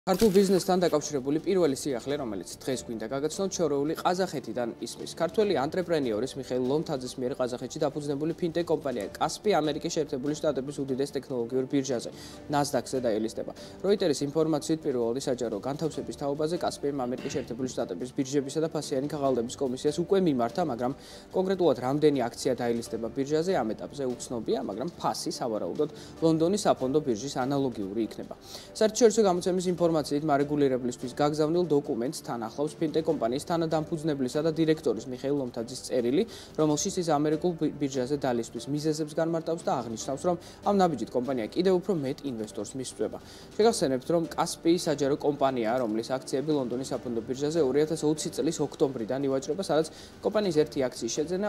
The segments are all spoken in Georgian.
ქართულ ბიზნესთან დაკავშირებული პირველი სიახლე, რომელიც დღეს გვინდა გაგაცნოთ, შორეული ყაზახეთიდან ისმის. ქართველი ანტრეპრენიორის მიხეილ ლომთაძის მიერ ყაზახეთში დაფუძნებული ფინტეკ კომპანია კასპი ამერიკის შეერთებული შტატების უდიდეს ტექნოლოგიურ ბირჟაზე, NASDAQ-ზე დაილისტება. როიტერის ინფორმაციით, პირველი საჯარო განთავსების თაობაზე კასპიმ ამერიკის შეერთებული შტატების ბირჟებისა და ფასიანი ქაღალდების კომისიას უკვე მიმართა, მაგრამ კონკრეტულად რამდენი აქცია დაილისტება ბირჟაზე ამ ეტაპზე უცნობია, მაგრამ ფასი სავარაუდოდ ლონდონის საფონდო ბირჟის ანალოგიური იქნება. საერთაშორისო გამოცემის ინფორმაციით მარეგულირებლისთვის გაგზავნილ დოკუმენტს თან ახლავს ფინტეკ კომპანიის თანადამფუძნებლისა და დირექტორის მიხეილ ლომთაძის წერილი, რომელშიც ის ამერიკულ ბირჟაზე დალისტვის მიზეზებს განმარტავს და აღნიშნავს, რომ ამ ნაბიჯით კომპანია კიდევ უფრო მეტ ინვესტორს მისწვდება. შეგახსენებთ, რომ კასპი საჯარო კომპანიაა, რომლის აქციები ლონდონის საფონდო ბირჟაზე 2020 წლის ოქტომბრიდან ივაჭრება, სადაც კომპანიის ერთი აქციის შეძენა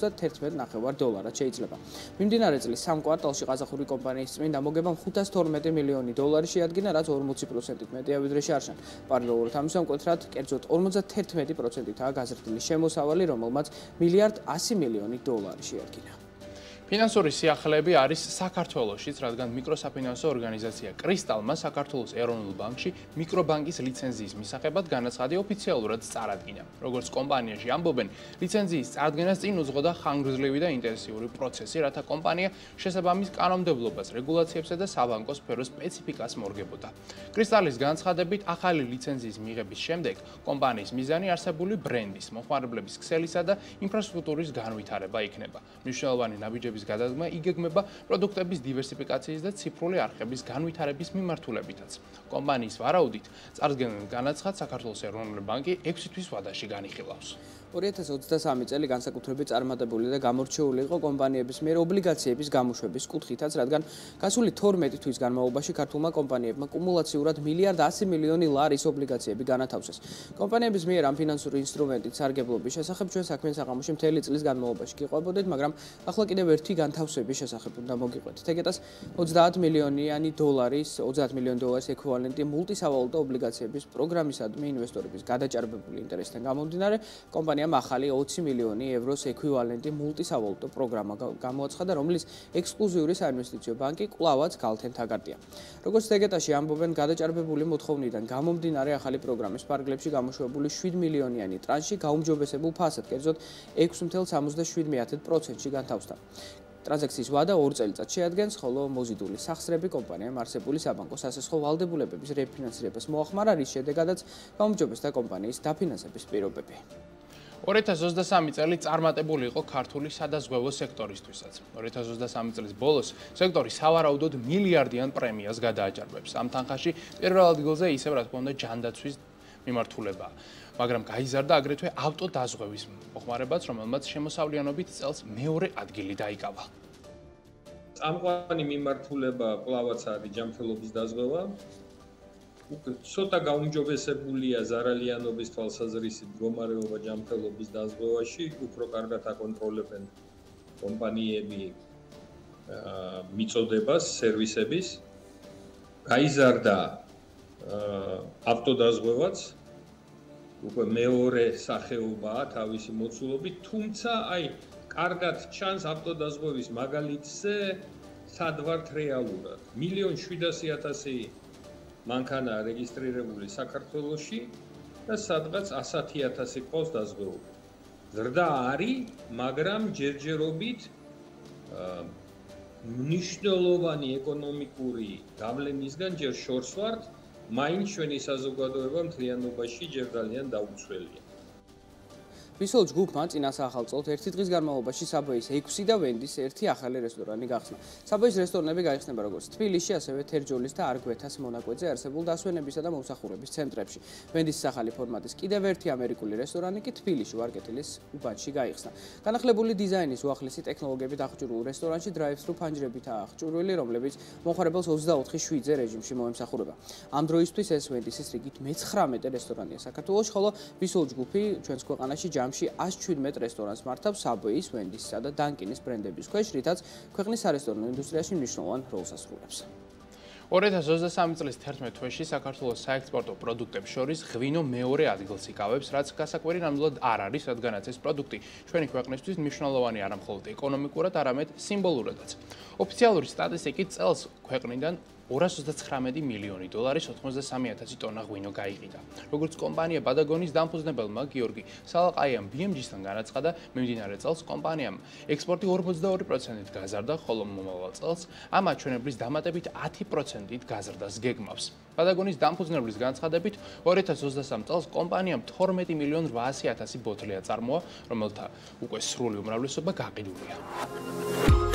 $91.5 შეიძლება. მიმდინარე წლის 3 კვარტალში ყაზახური კომპანიის წმინდა მოგებამ $512 მილიონი შეადგინა, რაც 40%-ით მეტია ვიდრე შარშან. პარალელურად ამისთან მკვეთრად, კერძოდ 51%-ითაა გაზრდილი შემოსავალი, რომელმაც $1.1 მილიარდი შეადგინა. ფინანსური სიახლეები არის საქართველოშიც, რადგან მიკროსაფინანსო ორგანიზაცია კრისტალმა საქართველოს ეროვნულ ბანკში მიკრობანკის ლიცენზიის მისაღებად განაცხადი ოფიციალურად წარადგინა. როგორც კომპანიაში ამბობენ, ლიცენზიის წარდგენას წინ უძღოდა ხანგრძლივი და ინტენსიური პროცესი, რათა კომპანია შესაბამის კანონმდებლობას, რეგულაციებსა და საბანკო სფეროს სპეციფიკას მორგებოდა. კრისტალის განცხადებით, ახალი ლიცენზიის მიღების შემდეგ კომპანიის მიზანი არსებული ბრენდის, მოხმარებლების ქსელისა და ინფრასტრუქტურის განვითარება იქნება. მნიშვნელოვანი ნაბიჯების გადადგმა იგეგმება პროდუქტების დივერსიფიკაციის და ციფრული არხების განვითარების მიმართულებითაც. კომპანიის ვარაუდით, წარდგენილ განაცხადს საქართველოს ეროვნული ბანკი 6 თვის ვადაში განიხილავს. 2023 წელი განსაკუთრებით წარმატებული და გამორჩეული იყო კომპანიების მიერ ობლიგაციების გამოშვების კუთხითაც, რადგან გასული 12 თვის განმავლობაში ქართულმა კომპანიებმა კუმულაციურად $1.1 მილიარდი ობლიგაციები განათავსეს. კომპანიების მიერ ამ ფინანსური ინსტრუმენტით სარგებლობის შესახებ ჩვენ საქმიან საღამოში მთელი წლის განმავლობაში გიყვებოდით, მაგრამ ახლა კიდევ ერთი განთავსების შესახებ უნდა მოგიყვეთით. ეგეთას $30 მილიონი ექვივალენტი მულტისავალუტო ობლიგაციების პროგრამისადმი ინვესტორების გადაჭარბებული ინტერესთან გამომდინარე, კომპანიამ ახალი €20 მილიონი ექვივალენტი მულტისავალუტო პროგრამა გამოაცხადა, რომლის ექსკლუზიური საინვესტიციო ბანკი კვლავაც გალთენ თაგარტია. როგორც ეგეტაში ამბობენ, გადაჭარბებული მოთხოვნიდან გამომდინარე ახალი პროგრამის ფარგლებში გამოშვებული $7 მილიონიანი ტრანში გაუმჯობესებულ ფასად, კერძოდ 6.77%-ში განთავსდა. ტრანზაქციის ვადა 2 წელიწადს შეადგენს, ხოლო მოზიდული სახსრები კომპანიამ არსებული საბანკო სასესხო ვალდებულებების რეფინანსირებას მოახმარა, რის შედეგადაც გაუმჯობესდა კომპანიის დაფინანსების პირობები. 2023 წელი წარმატებული იყო ქართული სადაზღვევო სექტორისთვისაც. 2023 წლის ბოლოს სექტორი სავარაუდოდ მილიარდიან პრემიას გადააჭარბებს. ამ თანხაში პირველ ადგილზე ისევ რა თქმა უნდა ჯანდაცვის მიმართულება, მაგრამ გაიზარდა აგრეთვე ავტოდაზღვევის მოხმარებაც, რომელმაც შემოსავლიანობით წელს მეორე ადგილი დაიკავა. წამყვანი მიმართულება კვლავაც არის ჯანმრთელობის დაზღვევა. ცოტა გაუმჯობესებულია ზარალიანობის თვალსაზრისით მდგომარეობა ჯანმრთელობის დაზღვევაში, უფრო კარგად აკონტროლებენ კომპანიები მიწოდებას, სერვისების. გაიზარდა ავტოდაზღვევაც, უკვე მეორე სახეობაა თავისი მოცულობით, თუმცა კარგად ჩანს ავტოდაზღვევის მაგალითზე სად ვართ რეალურად. 1.700.000 მანქანაა რეგისტრირებული საქართველოში და სადღაც 100.000 ყავს დაზღვეული. ზრდა არის, მაგრამ ჯერჯერობით მნიშვნელოვანი ეკონომიკური გავლენისგან ჯერ შორს ვართ, მაინც ჩვენი საზოგადოება მთლიანობაში ჯერ ძალიან დაუცველია. ვისოლ ჯგუფმა წინას ახალწლად ერთი დღის განმავლობაში საბოის 6 და ვენდის ერთი ახალი რესტორანი გახსნა. საბოის რესტორნები გაიხსნება როგორც თბილისში, ასევე თერჯოლის და არგვეთას მონაკვეთზე არსებულ დასვენებისა და მომსახურების ცენტრებში. ვენდის ახალი ფორმატის კიდევ ერთი ამერიკული რესტორანი კი თბილისში ვარკეთილის უბანში გაიხსნა. განახლებული დიზაინის უახლესი ტექნოლოგიებით აღჭურვილ რესტორანში drive-thru ფანჯრებითაა აღჭურვილი, რომლებიც მომხმარებელს 24/7-ზე რეჟიმში მოემსახურება. ამ დროისთვის ეს ვენდისის რიგით მე-19 რესტორანია საქართველოში, ხოლო ვისოლ ჯგუფი ჩვენს ქვეყანაში 117 რესტორანს მართავს საბოის, ვენდისისა და დანკინის ბრენდების ქვეშ, რითაც ქვეყნის სარესტორნო ინდუსტრიაში მნიშვნელოვან როლს ასრულებს. 2023 წლის 11 თვეში საქართველოს საექსპორტო პროდუქტებს შორის ღვინო მეორე ადგილს იკავებს, რაც გასაკვირი ნამდვილად არ არის, რადგანაც ეს პროდუქტი ჩვენი ქვეყნისთვის მნიშვნელოვანი არა მხოლოდ ეკონომიკურად, არამედ სიმბოლურადაც. ოფიციალური სტატისტიკით წელს ქვეყნიდან 239 მილიონი დოლარის 83,000 ტონა ღვინო გაიყიდა. როგორც კომპანია პატაგონის დამფუძნებელმა გიორგი სალაყაიამ BMG-სთან განაცხადა, მიმდინარე წელს კომპანიამ ექსპორტი 42%-ით გაზარდა, ხოლო მომავალ წელს ამ აჩვენებლის დამატებით 10%-ით გაზრდას გეგმავს. პატაგონის დამფუძნებლის განცხადებით 2023 წელს კომპანიამ 12,800,000 ბოთლი აწარმოა, რომელთა უკვე სრული უმრავლესობა გაყიდულია.